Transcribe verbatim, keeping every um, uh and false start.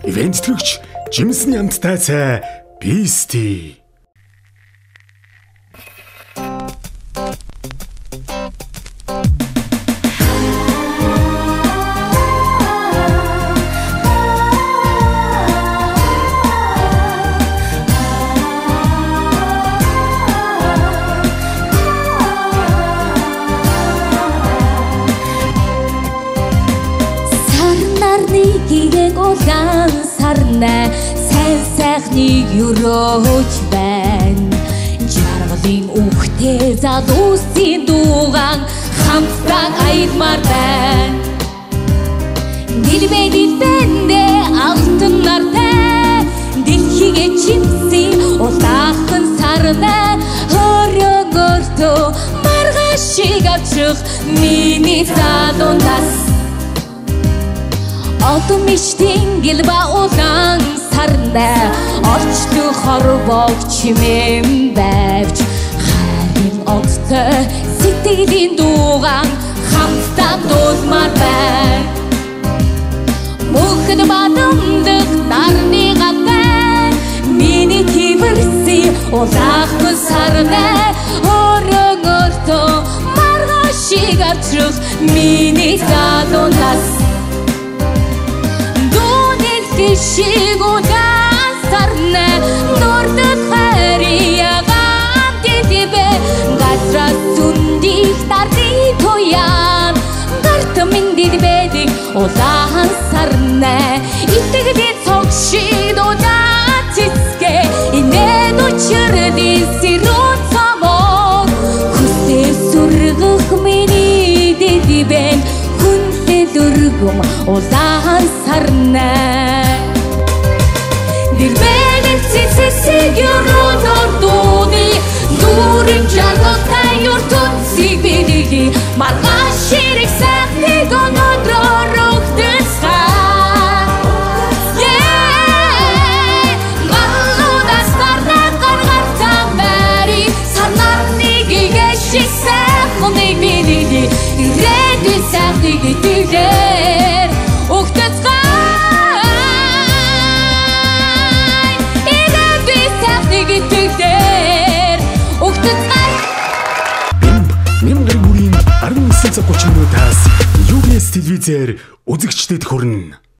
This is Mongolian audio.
ивент төлөвч Жимсний амттай цай Beastie. Гигээг улаан сарна сайн сайхныг өрөөж байна. Жаргалын үхтэй залуусын дуугаан хамтдаа аялмаар байна. Нилбэ нилбэндэ алтан нартай дэлхийгээ чимсэн улаахан сарна хөрөнгөртөө маргаашиг авчих миний залуунаас. Одон мичтэнгэл ба улаан сарна орчлоо хорвог чимээн байвч харин огтой сэтгэлийн дуугаан хамтдаа дуулмаар байна. Мөнхөд бадамдаг нарны гадаа миний тивэрсэн улаан сарна хөрөнгөртөө маргаашиг авчих миний залуунаас. Шигудан сарна нордод хариягаан дидибэ газраа сүндих тарди тоян гартамин дидибэдэг улаан сарна итгэдэг цогшид удаа цэцгэ инээд учирди сэрүүн цамог хүсээ сүргэх миний дидибэн хүнсэл өргөм улаан сарна. Сигюрон ордуни дурын жаргалтай юртун сигбидиги маргааш ширэг сайхныг өнөдрөөр өгдөсха. Малуудаас гарна гаргартан байри санарныг игээшиг сайхныг бидиги ирээдүй сайхныг итгэлээр өгдөсха. Нэмгэр бүрийн арван нисэн цаг гучин минутаас ю би эс телевизээр үзэгчдэд хүрнэ.